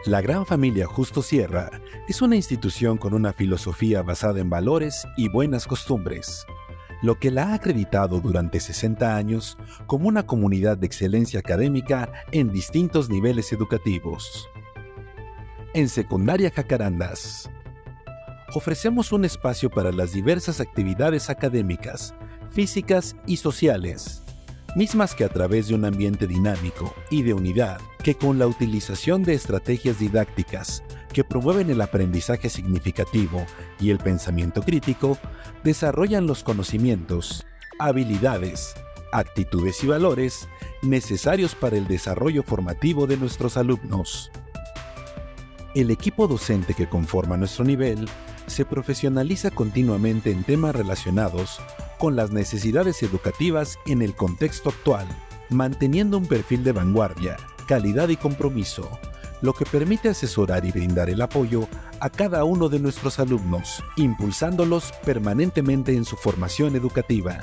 La Gran Familia Justo Sierra es una institución con una filosofía basada en valores y buenas costumbres, lo que la ha acreditado durante 60 años como una comunidad de excelencia académica en distintos niveles educativos. En Secundaria Jacarandas, ofrecemos un espacio para las diversas actividades académicas, físicas y sociales, mismas que a través de un ambiente dinámico y de unidad, que con la utilización de estrategias didácticas que promueven el aprendizaje significativo y el pensamiento crítico, desarrollan los conocimientos, habilidades, actitudes y valores necesarios para el desarrollo formativo de nuestros alumnos. El equipo docente que conforma nuestro nivel se profesionaliza continuamente en temas relacionados con las necesidades educativas en el contexto actual, manteniendo un perfil de vanguardia, calidad y compromiso, lo que permite asesorar y brindar el apoyo a cada uno de nuestros alumnos, impulsándolos permanentemente en su formación educativa.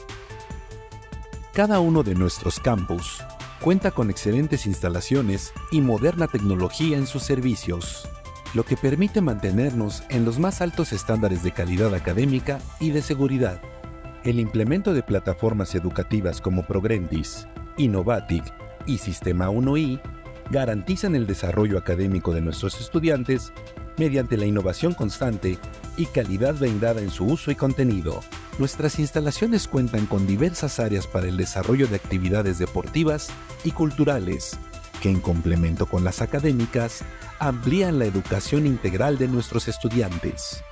Cada uno de nuestros campus cuenta con excelentes instalaciones y moderna tecnología en sus servicios, lo que permite mantenernos en los más altos estándares de calidad académica y de seguridad. El implemento de plataformas educativas como Progrendis, Innovatic y Sistema 1I garantizan el desarrollo académico de nuestros estudiantes mediante la innovación constante y calidad brindada en su uso y contenido. Nuestras instalaciones cuentan con diversas áreas para el desarrollo de actividades deportivas y culturales, que en complemento con las académicas, amplían la educación integral de nuestros estudiantes.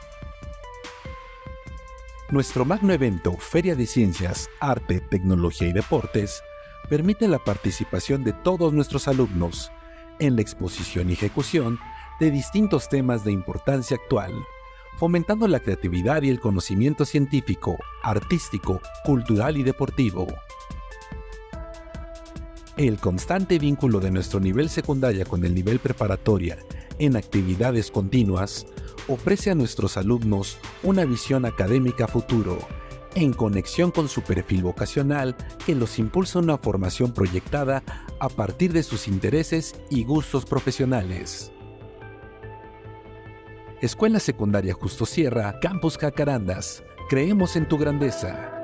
Nuestro magno evento Feria de Ciencias, Arte, Tecnología y Deportes permite la participación de todos nuestros alumnos en la exposición y ejecución de distintos temas de importancia actual, fomentando la creatividad y el conocimiento científico, artístico, cultural y deportivo. El constante vínculo de nuestro nivel secundaria con el nivel preparatoria en actividades continuas ofrece a nuestros alumnos una visión académica a futuro, en conexión con su perfil vocacional que los impulsa a una formación proyectada a partir de sus intereses y gustos profesionales. Escuela Secundaria Justo Sierra, Campus Jacarandas. Creemos en tu grandeza.